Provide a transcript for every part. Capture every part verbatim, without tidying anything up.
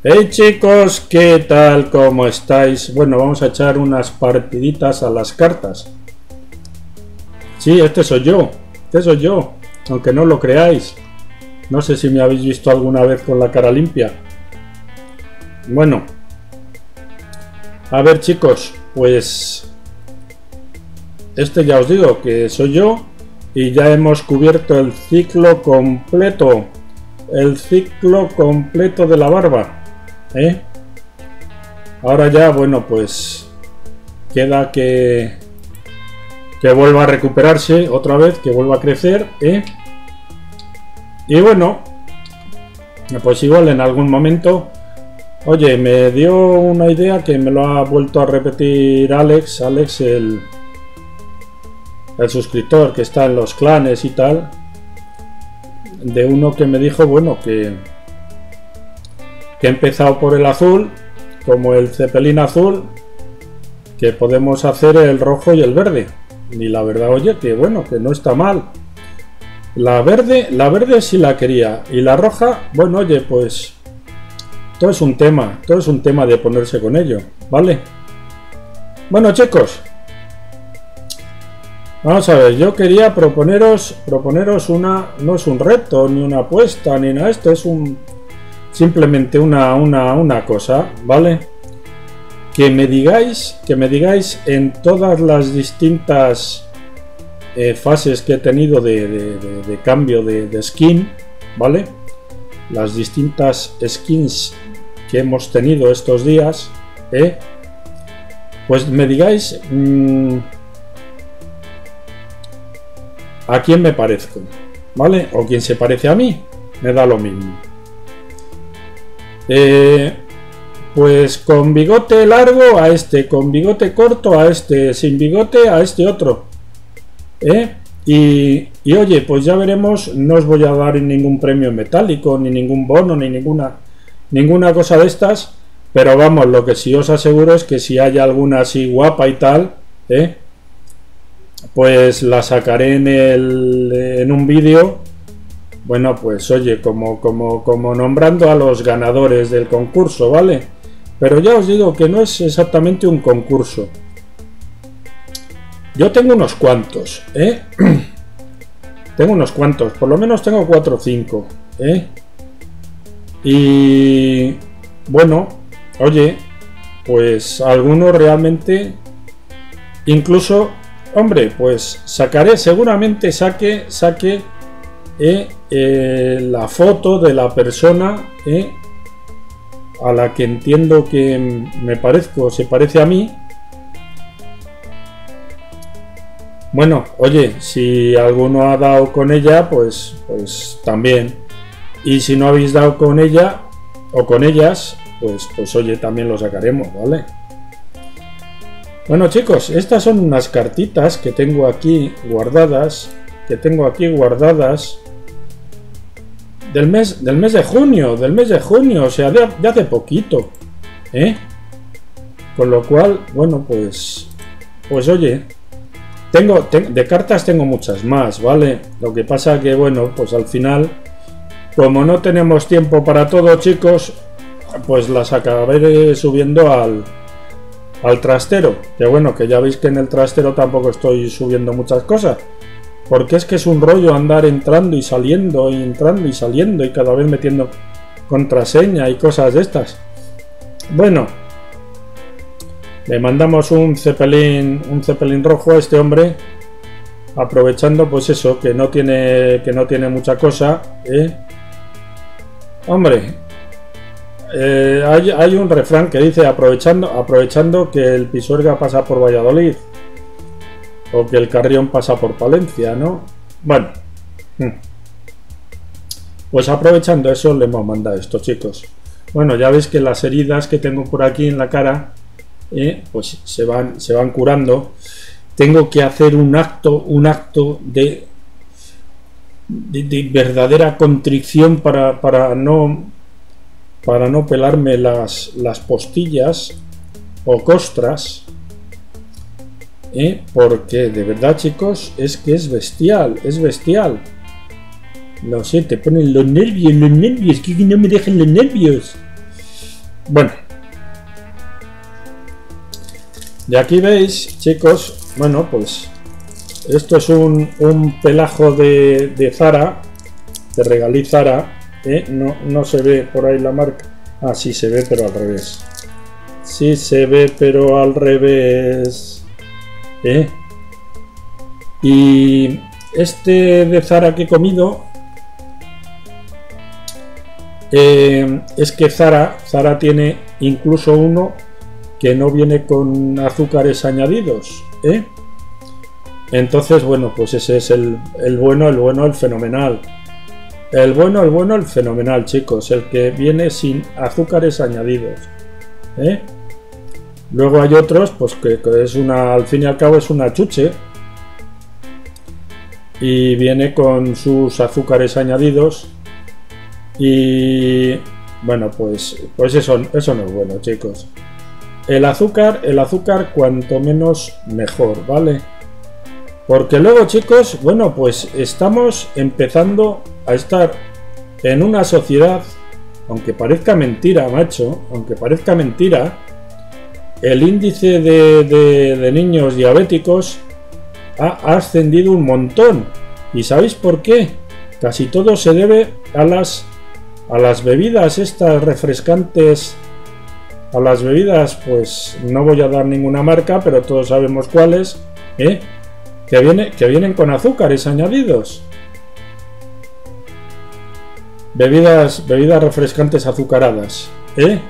Hey chicos, ¿qué tal? ¿Cómo estáis? Bueno, vamos a echar unas partiditas a las cartas. Sí, este soy yo, este soy yo, aunque no lo creáis. No sé si me habéis visto alguna vez con la cara limpia. Bueno, a ver chicos, pues este ya os digo que soy yo y ya hemos cubierto el ciclo completo, el ciclo completo de la barba. ¿Eh? Ahora ya, bueno, pues queda que que vuelva a recuperarse otra vez, que vuelva a crecer, ¿eh? Y bueno, pues igual en algún momento, oye, me dio una idea que me lo ha vuelto a repetir Alex, Alex el, el suscriptor que está en los clanes y tal, de uno que me dijo, bueno, que que he empezado por el azul, como el Zeppelin azul, que podemos hacer el rojo y el verde. Y la verdad, oye, que bueno, que no está mal. La verde, la verde sí la quería. Y la roja, bueno, oye, pues todo es un tema, todo es un tema de ponerse con ello, ¿vale? Bueno, chicos, vamos a ver, yo quería proponeros, proponeros una, no es un reto, ni una apuesta, ni nada, esto es un... simplemente una, una, una cosa, ¿vale? Que me digáis, que me digáis en todas las distintas eh, fases que he tenido de, de, de, de cambio de, de skin, ¿vale? Las distintas skins que hemos tenido estos días, ¿eh? Pues me digáis mmm, a quién me parezco, ¿vale? O quién se parece a mí, me da lo mismo. Eh, pues con bigote largo a este, con bigote corto a este, sin bigote a este otro, ¿eh? y, y oye, pues ya veremos, no os voy a dar ningún premio metálico, ni ningún bono, ni ninguna ninguna cosa de estas, pero vamos, lo que sí os aseguro es que si hay alguna así guapa y tal, ¿eh? Pues la sacaré en, el, en un vídeo. Bueno, pues oye, como, como, como nombrando a los ganadores del concurso, ¿vale? Pero ya os digo que no es exactamente un concurso. Yo tengo unos cuantos, ¿eh? Tengo unos cuantos, por lo menos tengo cuatro o cinco, ¿eh? Y bueno, oye, pues algunos realmente, incluso, hombre, pues sacaré, seguramente saque, saque... Eh, eh, la foto de la persona eh, a la que entiendo que me parezco, se parece a mí. Bueno, oye, si alguno ha dado con ella, pues, pues también. Y si no habéis dado con ella o con ellas, pues, pues oye, también lo sacaremos, ¿vale? Bueno, chicos, estas son unas cartitas que tengo aquí guardadas, que tengo aquí guardadas. Del mes, del mes de junio, del mes de junio, o sea, de, de hace poquito, ¿eh? Con lo cual, bueno, pues, pues oye, tengo, te, de cartas tengo muchas más, ¿vale? Lo que pasa que, bueno, pues al final, como no tenemos tiempo para todo, chicos, pues las acabaré subiendo al, al trastero, que bueno, que ya veis que en el trastero tampoco estoy subiendo muchas cosas. Porque es que es un rollo andar entrando y saliendo y entrando y saliendo y cada vez metiendo contraseña y cosas de estas. Bueno, le mandamos un Zeppelin, un Zeppelin rojo a este hombre, aprovechando pues eso, que no tiene, que no tiene mucha cosa, ¿eh? Hombre, eh, hay, hay un refrán que dice aprovechando, aprovechando que el Pisuerga pasa por Valladolid. O que el Carrión pasa por Palencia, ¿no? Bueno, pues aprovechando eso le hemos mandado esto, chicos. Bueno, ya veis que las heridas que tengo por aquí en la cara, eh, pues se van, se van curando. Tengo que hacer un acto, un acto de, de, de verdadera contrición para, para no, para no pelarme las, las postillas o costras. ¿Eh? Porque de verdad, chicos, es que es bestial, es bestial. No sé, te ponen los nervios, los nervios, que no me dejen los nervios. Bueno, y aquí veis, chicos, bueno, pues esto es un, un pelajo de, de Zara, de Regalí Zara, ¿eh? no, no se ve por ahí la marca. Ah, sí se ve, pero al revés. Sí se ve, pero al revés. ¿Eh? Y este de Zara que he comido, eh, es que Zara, Zara tiene incluso uno que no viene con azúcares añadidos, ¿eh? Entonces, bueno, pues ese es el, el bueno, el bueno, el fenomenal. El bueno, el bueno, el fenomenal, chicos. El que viene sin azúcares añadidos, ¿eh? Luego hay otros, pues que, que es una, al fin y al cabo es una chuche. Y viene con sus azúcares añadidos. Y bueno, pues, pues eso, eso no es bueno, chicos. El azúcar, el azúcar cuanto menos mejor, ¿vale? Porque luego, chicos, bueno, pues estamos empezando a estar en una sociedad, aunque parezca mentira, macho, aunque parezca mentira, el índice de, de, de niños diabéticos ha, ha ascendido un montón. ¿Y sabéis por qué? Casi todo se debe a las, a las bebidas estas refrescantes, a las bebidas, pues no voy a dar ninguna marca, pero todos sabemos cuáles, ¿eh? Que, viene, que vienen con azúcares añadidos. Bebidas, bebidas refrescantes azucaradas, ¿eh?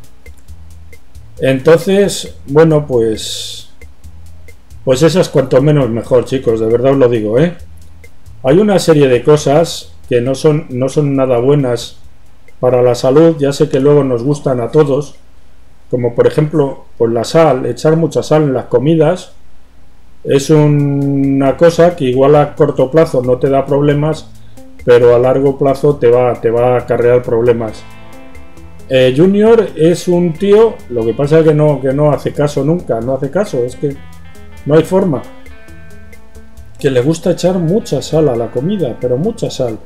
Entonces, bueno, pues pues esas cuanto menos mejor, chicos, de verdad os lo digo, ¿eh? Hay una serie de cosas que no son, no son nada buenas para la salud, ya sé que luego nos gustan a todos, como por ejemplo, pues la sal, echar mucha sal en las comidas. Es una cosa que igual a corto plazo no te da problemas, pero a largo plazo te va, te va a acarrear problemas. Eh, Junior es un tío, lo que pasa es que no, que no hace caso nunca, no hace caso, es que no hay forma. Que le gusta echar mucha sal a la comida, pero mucha sal.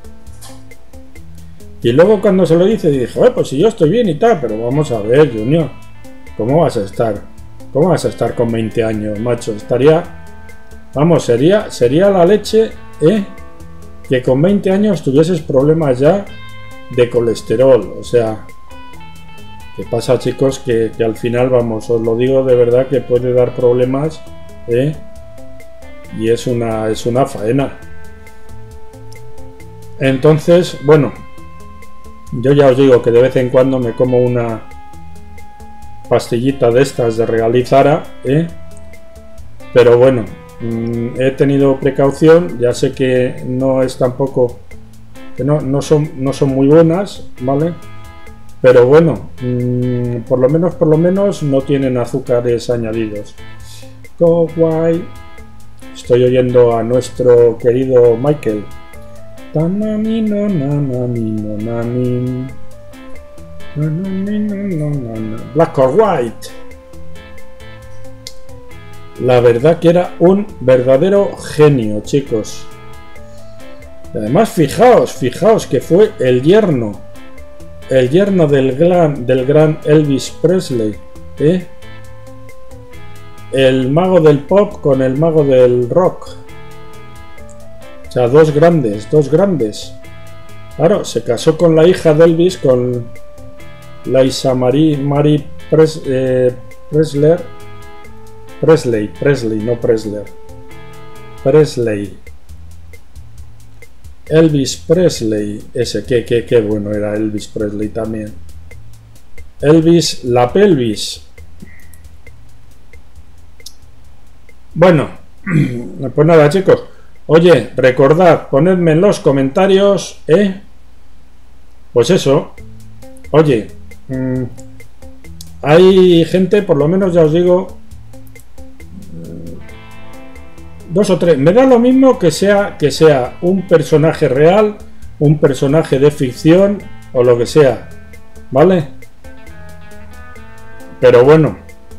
Y luego cuando se lo dice, dice, eh, pues si yo estoy bien y tal, pero vamos a ver, Junior, ¿cómo vas a estar? ¿Cómo vas a estar con veinte años, macho? Estaría... Vamos, sería, sería la leche, ¿eh? Que con veinte años tuvieses problemas ya de colesterol. O sea, ¿qué pasa, chicos? Que, que al final, vamos, os lo digo de verdad que puede dar problemas, ¿eh? Y es una, es una faena. Entonces, bueno, yo ya os digo que de vez en cuando me como una pastillita de estas de Regalí Zara, ¿eh? Pero bueno, he tenido precaución, ya sé que no es tampoco, que no, no, son, no son muy buenas, ¿vale? Pero bueno, mmm, por lo menos, por lo menos no tienen azúcares añadidos. Go guay. Estoy oyendo a nuestro querido Michael. Black or White. La verdad que era un verdadero genio, chicos. Y además, fijaos, fijaos que fue el yerno, el yerno del gran, del gran Elvis Presley, ¿eh? El mago del pop con el mago del rock. O sea, dos grandes, dos grandes. Claro, se casó con la hija de Elvis, con Lisa Marie, Marie Pres, eh, Presley. Presley, Presley, no Presler. Presley. Elvis Presley. Ese, que, que, que bueno era Elvis Presley también. Elvis la pelvis. Bueno, pues nada, chicos. Oye, recordad, ponedme en los comentarios, ¿eh? Pues eso. Oye, mmm, hay gente, por lo menos ya os digo, dos o tres, me da lo mismo que sea que sea un personaje real, un personaje de ficción o lo que sea, ¿vale? Pero bueno,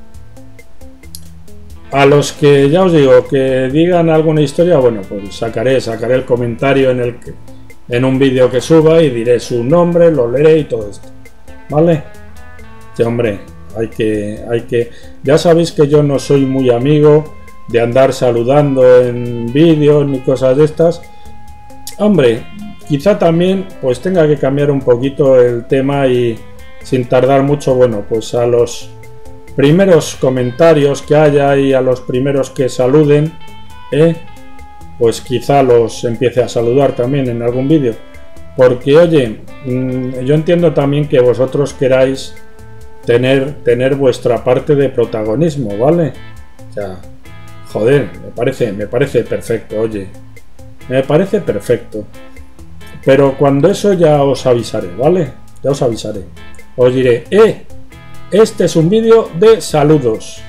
a los que ya os digo que digan alguna historia, bueno, pues sacaré sacaré el comentario en el que, en un vídeo que suba y diré su nombre, lo leeré y todo esto, ¿vale? Sí, hombre, hay que, hay que... Ya sabéis que yo no soy muy amigo de andar saludando en vídeos ni cosas de estas. Hombre, quizá también pues tenga que cambiar un poquito el tema y sin tardar mucho, bueno, pues a los primeros comentarios que haya y a los primeros que saluden, ¿eh? Pues quizá los empiece a saludar también en algún vídeo. Porque, oye, yo entiendo también que vosotros queráis tener, tener vuestra parte de protagonismo, ¿vale? O sea, joder, me parece, me parece perfecto, oye. Me parece perfecto. Pero cuando eso ya os avisaré, ¿vale? Ya os avisaré. Os diré, eh, este es un vídeo de saludos.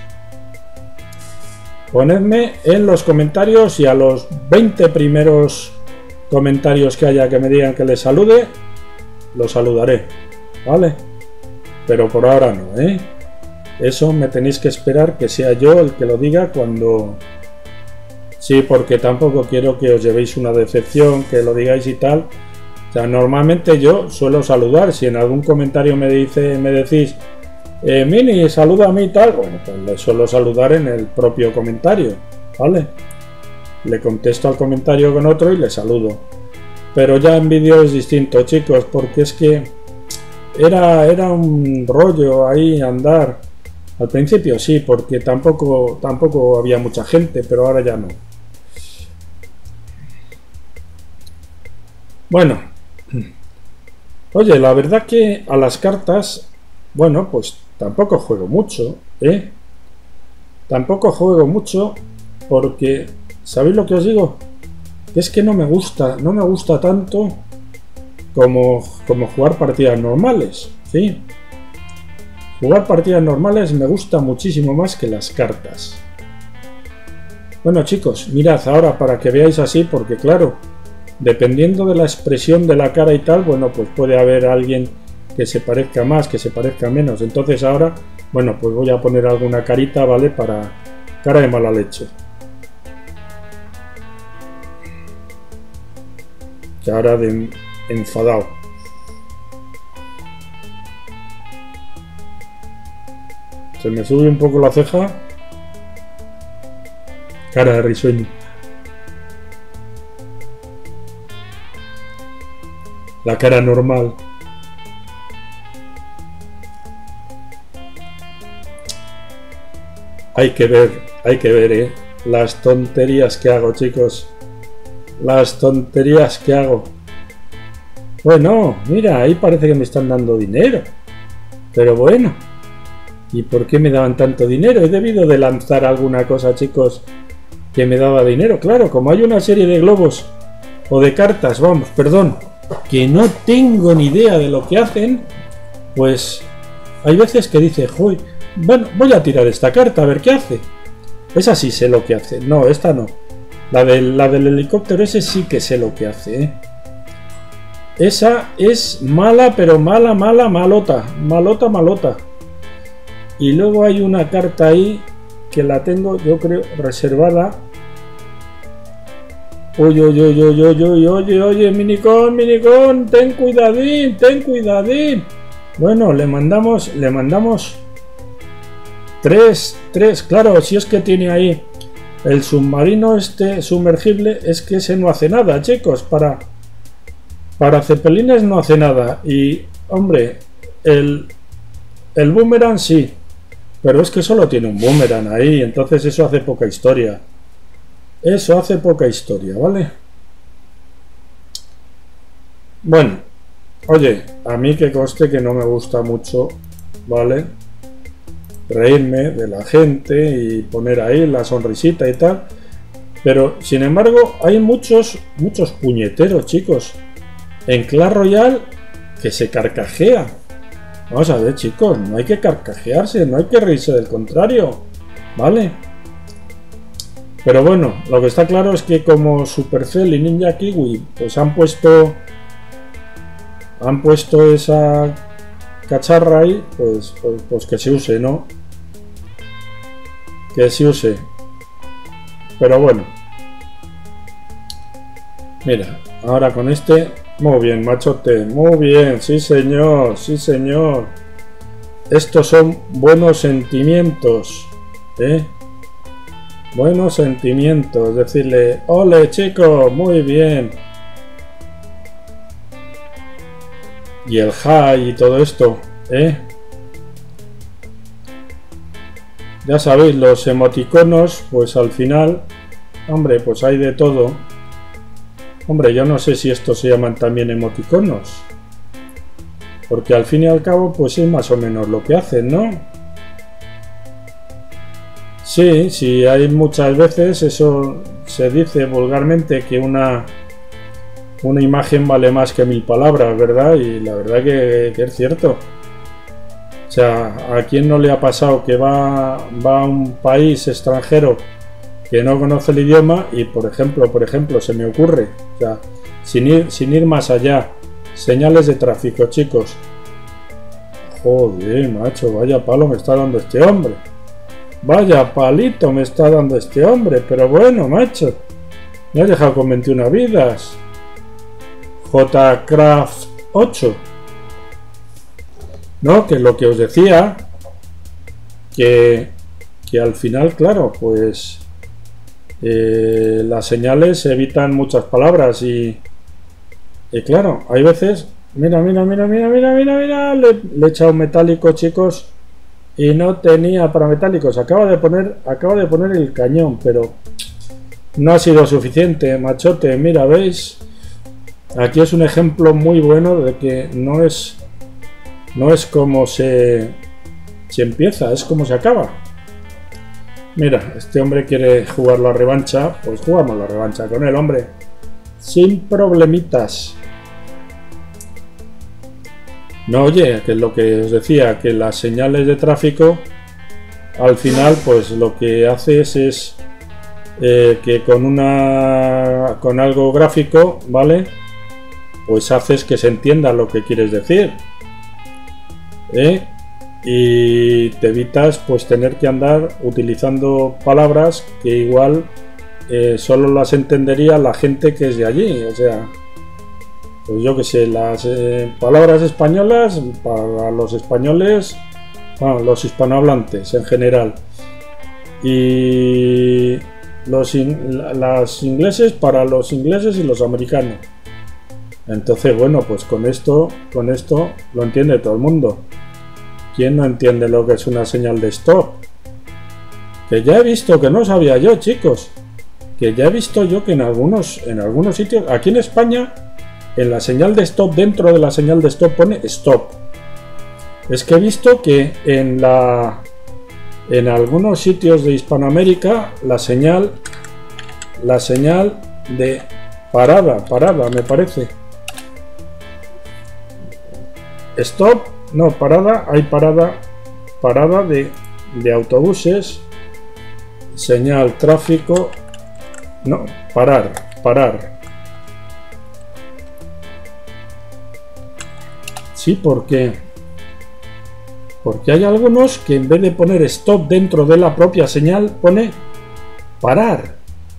Ponedme en los comentarios y a los veinte primeros comentarios que haya que me digan que les salude, los saludaré, ¿vale? Pero por ahora no, ¿eh? Eso me tenéis que esperar que sea yo el que lo diga cuando... Sí, porque tampoco quiero que os llevéis una decepción, que lo digáis y tal. O sea, normalmente yo suelo saludar. Si en algún comentario me dice, me decís, eh, Mini, saluda a mí y tal, bueno, pues le suelo saludar en el propio comentario, ¿vale? Le contesto al comentario con otro y le saludo. Pero ya en vídeo es distinto, chicos, porque es que era, era un rollo ahí andar. Al principio sí, porque tampoco, tampoco había mucha gente, pero ahora ya no. Bueno, oye, la verdad que a las cartas, bueno, pues tampoco juego mucho, ¿eh? Tampoco juego mucho porque... ¿Sabéis lo que os digo? Es que no me gusta, no me gusta tanto como, como jugar partidas normales, ¿sí? Jugar partidas normales me gusta muchísimo más que las cartas. Bueno, chicos, mirad ahora para que veáis así, porque claro, dependiendo de la expresión de la cara y tal, bueno, pues puede haber alguien que se parezca más, que se parezca menos. Entonces ahora, bueno, pues voy a poner alguna carita, ¿vale? Para cara de mala leche. Cara de enfadado. Se me sube un poco la ceja. Cara de risueño. La cara normal. Hay que ver, hay que ver, eh. Las tonterías que hago, chicos. Las tonterías que hago. Bueno, mira, ahí parece que me están dando dinero. Pero bueno. ¿Y por qué me daban tanto dinero? He debido de lanzar alguna cosa, chicos, que me daba dinero. Claro, como hay una serie de globos o de cartas, vamos, perdón, que no tengo ni idea de lo que hacen, pues hay veces que dice, joder, bueno, voy a tirar esta carta a ver qué hace. Esa sí sé lo que hace. No, esta no. La del, la del helicóptero ese sí que sé lo que hace, ¿eh? Esa es mala, pero mala, mala, malota. Malota, malota. Y luego hay una carta ahí que la tengo, yo creo, reservada. Oye, oye, oye, oye, oye, oye, oye, Minicón, Minicón, ten cuidadín, ten cuidadín. Bueno, le mandamos, le mandamos tres, tres, claro, si es que tiene ahí el submarino este sumergible, es que ese no hace nada, chicos, para, para cepelines no hace nada. Y, hombre, el, el boomerang sí, pero es que solo tiene un boomerang ahí, entonces eso hace poca historia. Eso hace poca historia, ¿vale? Bueno, oye, a mí que conste que no me gusta mucho, ¿vale? Reírme de la gente y poner ahí la sonrisita y tal. Pero, sin embargo, hay muchos, muchos puñeteros, chicos, en Clash Royale que se carcajean. Vamos a ver, chicos, no hay que carcajearse, no hay que reírse del contrario, ¿vale? Pero bueno, lo que está claro es que como Supercell y Ninja Kiwi pues han puesto han puesto esa cacharra ahí, pues, pues, pues que se use, ¿no? Que se use. Pero bueno. Mira, ahora con este, muy bien, machote, muy bien, sí señor, sí señor. Estos son buenos sentimientos, ¿eh? Buenos sentimientos. Decirle, ole chico, muy bien. Y el hi y todo esto, ¿eh? Ya sabéis, los emoticonos, pues al final, hombre, pues hay de todo. Hombre, yo no sé si estos se llaman también emoticonos. Porque al fin y al cabo, pues es más o menos lo que hacen, ¿no? Sí, sí, hay muchas veces, eso se dice vulgarmente que una, una imagen vale más que mil palabras, ¿verdad? Y la verdad que, que es cierto. O sea, ¿a quién no le ha pasado que va, va a un país extranjero que no conoce el idioma y, por ejemplo, por ejemplo, se me ocurre, o sea, sin ir, sin ir más allá, señales de tráfico, chicos. Joder, macho, vaya palo me está dando este hombre. Vaya palito me está dando este hombre, pero bueno, macho, me ha dejado con veintiuna vidas. J Craft ocho. No, que lo que os decía, que, que al final, claro, pues eh, las señales evitan muchas palabras y, y claro, hay veces, mira, mira, mira, mira, mira, mira, mira, le, le he echado un metálico, chicos, y no tenía para metálicos. Acaba de poner, acaba de poner el cañón, pero no ha sido suficiente, machote. Mira, veis, aquí es un ejemplo muy bueno de que no es No es como se, se empieza, es como se acaba. Mira, este hombre quiere jugar la revancha, pues jugamos la revancha con él, hombre. Sin problemitas. No, oye, que es lo que os decía, que las señales de tráfico, al final, pues lo que haces es eh, que con una con algo gráfico, ¿vale? Pues haces que se entienda lo que quieres decir. ¿Eh? Y te evitas pues tener que andar utilizando palabras que igual eh, solo las entendería la gente que es de allí, o sea, pues yo que sé, las eh, palabras españolas para los españoles, bueno, los hispanohablantes en general, y los in, las ingleses para los ingleses y los americanos. Entonces, bueno, pues con esto, con esto lo entiende todo el mundo. ¿Quién no entiende lo que es una señal de stop? Que ya he visto, que no sabía yo, chicos, que ya he visto yo que en algunos, en algunos sitios, aquí en España, en la señal de stop, dentro de la señal de stop pone stop. Es que he visto que en la, en algunos sitios de Hispanoamérica, la señal, la señal de parada, parada, me parece. Stop. No, parada, hay parada, parada de, de autobuses, señal, tráfico, no, parar, parar. Sí, ¿por qué? Porque hay algunos que en vez de poner stop dentro de la propia señal, pone parar.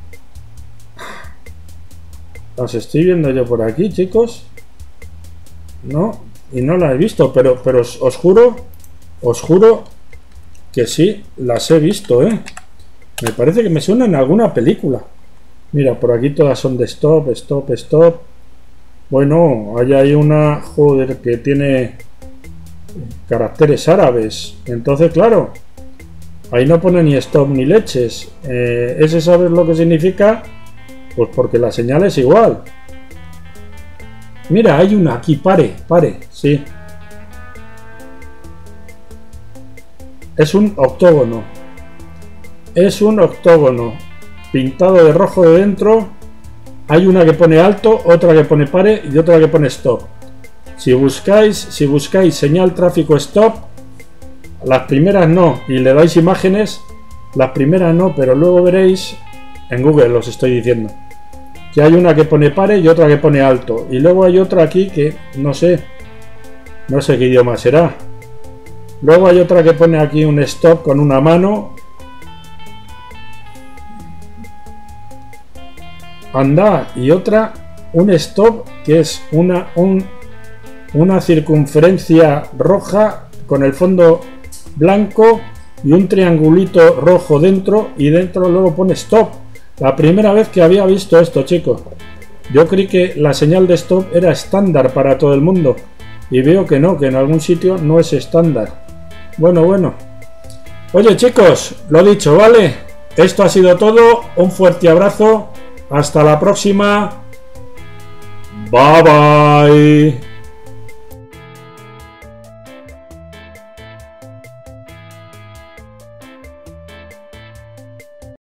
Las estoy viendo yo por aquí, chicos. No. Y no la he visto, pero, pero os, os juro, os juro que sí, las he visto, ¿eh? Me parece que me suena en alguna película. Mira, por aquí todas son de stop, stop, stop. Bueno, hay ahí una, joder, que tiene caracteres árabes. Entonces, claro, ahí no pone ni stop ni leches. Eh, ¿Ese sabes lo que significa? Pues porque la señal es igual. Mira, hay una aquí, pare, pare, sí. Es un octógono. Es un octógono. Pintado de rojo de dentro. Hay una que pone alto, otra que pone pare y otra que pone stop. Si buscáis, si buscáis señal tráfico stop, las primeras no, y le dais imágenes, las primeras no, pero luego veréis, en Google os estoy diciendo, que hay una que pone pare y otra que pone alto, y luego hay otra aquí que no sé, no sé qué idioma será. Luego hay otra que pone aquí un stop con una mano. Anda, y otra un stop que es una, un, una circunferencia roja con el fondo blanco y un triangulito rojo dentro, y dentro luego pone stop. La primera vez que había visto esto, chicos. Yo creí que la señal de stop era estándar para todo el mundo, y veo que no, que en algún sitio no es estándar. Bueno, bueno. Oye, chicos, lo dicho, ¿vale? Esto ha sido todo. Un fuerte abrazo. Hasta la próxima. Bye bye.